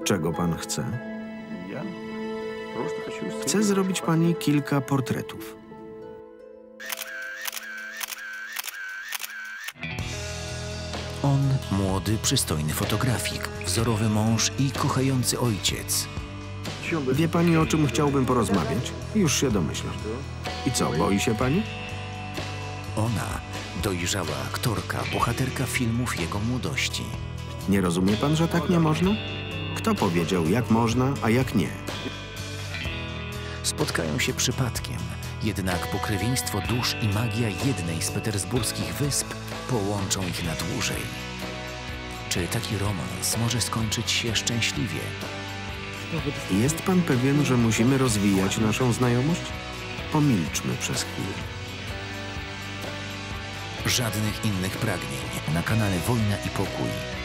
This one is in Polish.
Czego pan chce? Chcę zrobić pani kilka portretów. On młody, przystojny fotografik, wzorowy mąż i kochający ojciec. Wie pani, o czym chciałbym porozmawiać? Już się domyślam. I co, boi się pani? Ona, dojrzała aktorka, bohaterka filmów jego młodości. Nie rozumie pan, że tak nie można? Kto powiedział, jak można, a jak nie? Spotkają się przypadkiem, jednak pokrewieństwo dusz i magia jednej z petersburskich wysp połączą ich na dłużej. Czy taki romans może skończyć się szczęśliwie? Jest pan pewien, że musimy rozwijać naszą znajomość? Pomilczmy przez chwilę. Żadnych innych pragnień na kanale Wojna i Pokój.